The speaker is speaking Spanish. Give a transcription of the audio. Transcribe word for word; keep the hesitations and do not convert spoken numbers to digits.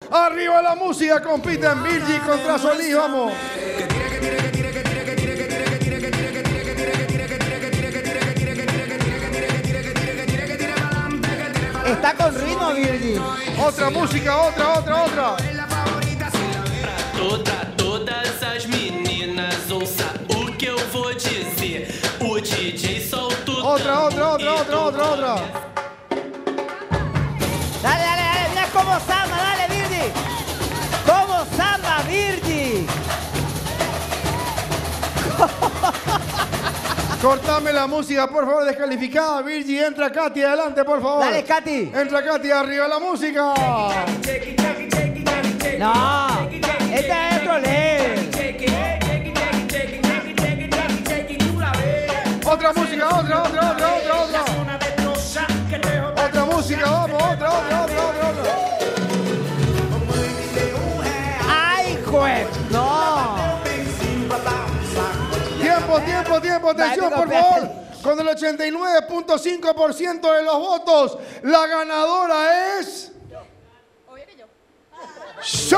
Arriba la música, compiten Virgi contra Solís, vamos. Está con ritmo, Virgi. Otra música, otra, otra, otra. Toda, todas as meninas, ouça o que eu vou dizer. O D J solta o Otra, otra, otra, e otra, otra, otra. Dale, dale, dale, mira cómo samba, dale, Virgi. Cómo samba, Virgi. Cortame la música, por favor, descalificada. Virgi, entra Katy, adelante, por favor. Dale, Katy. Entra Katy, arriba la música. No, esta es otro level. Otra música, otra, otra, otra, otra, otra. Otra música, vamos, otra, otra, otra, otra, otra. ¡Ay, juez! ¡No! Tiempo, tiempo, tiempo, atención, por favor. Con el ochenta y nueve punto cinco por ciento de los votos, la ganadora es... Obvio que yo. Solís.